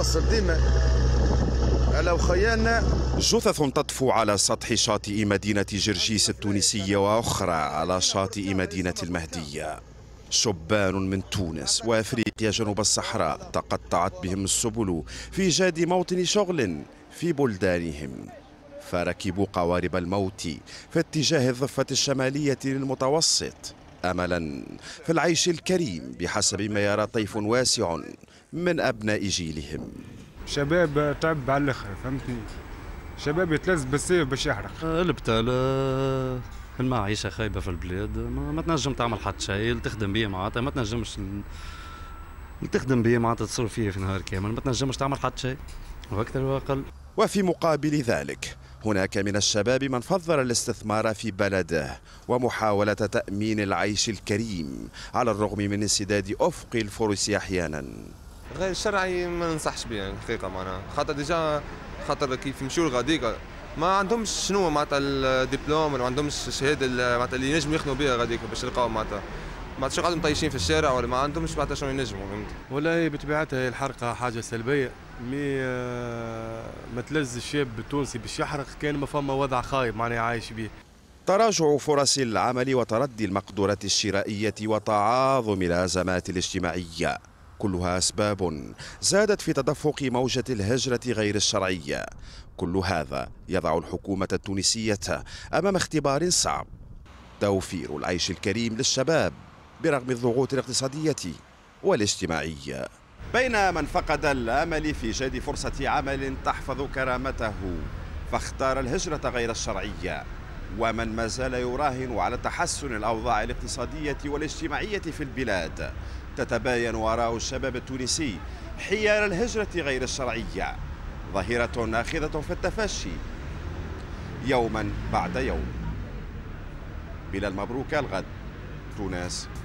توصل ديما على وخيالنا. جثث تطفو على سطح شاطئ مدينة جرجيس التونسية وأخرى على شاطئ مدينة المهدية. شبان من تونس وأفريقيا جنوب الصحراء تقطعت بهم السبل في جاد موطن شغل في بلدانهم، فركبوا قوارب الموت في اتجاه الضفة الشمالية للمتوسط أملا في العيش الكريم بحسب ما يرى طيف واسع من أبناء جيلهم. شباب تعب على الاخر، فهمتني؟ شباب يتلز بالسيف باش يحرق. البتال المعيشة خايبة في البلاد، ما تنجم تعمل حتى شيء تخدم بيه معناتها، ما تنجمش تخدم بيه معناتها تصرف فيه في نهار كامل، ما تنجمش تعمل حتى شيء وأكثر وأقل. وفي مقابل ذلك هناك من الشباب من فضل الاستثمار في بلده ومحاولة تأمين العيش الكريم على الرغم من انسداد أفق الفرص أحيانا. غير الشرعي ما ننصحش به الحقيقة معناها، خاطر كيف يمشيو لغاديك ما عندهمش شنو معناتها الدبلوم، ولا ما عندهمش الشهاده معناتها اللي ينجموا يخدموا بها غاديك باش يلقاو معناتها شو قاعدين طايشين في الشارع، ولا ما عندهمش معناتها شنو ينجموا، فهمت؟ والله بطبيعتها الحرقه حاجه سلبيه، ما تلز الشاب التونسي باش يحرق كان ما فما وضع خايب معناها عايش به. تراجع فرص العمل وتردي المقدورات الشرائية وتعاظم الأزمات الاجتماعية كلها أسباب زادت في تدفق موجة الهجرة غير الشرعية. كل هذا يضع الحكومة التونسية أمام اختبار صعب، توفير العيش الكريم للشباب برغم الضغوط الاقتصادية والاجتماعية. بين من فقد الأمل في جد فرصة عمل تحفظ كرامته فاختار الهجرة غير الشرعية، ومن ما زال يراهن على تحسن الأوضاع الاقتصادية والاجتماعية في البلاد، تتباين وراء الشباب التونسي حيال الهجرة غير الشرعية، ظاهرة آخذة في التفشي يوما بعد يوم. بلال مبروك، الغد، تونس.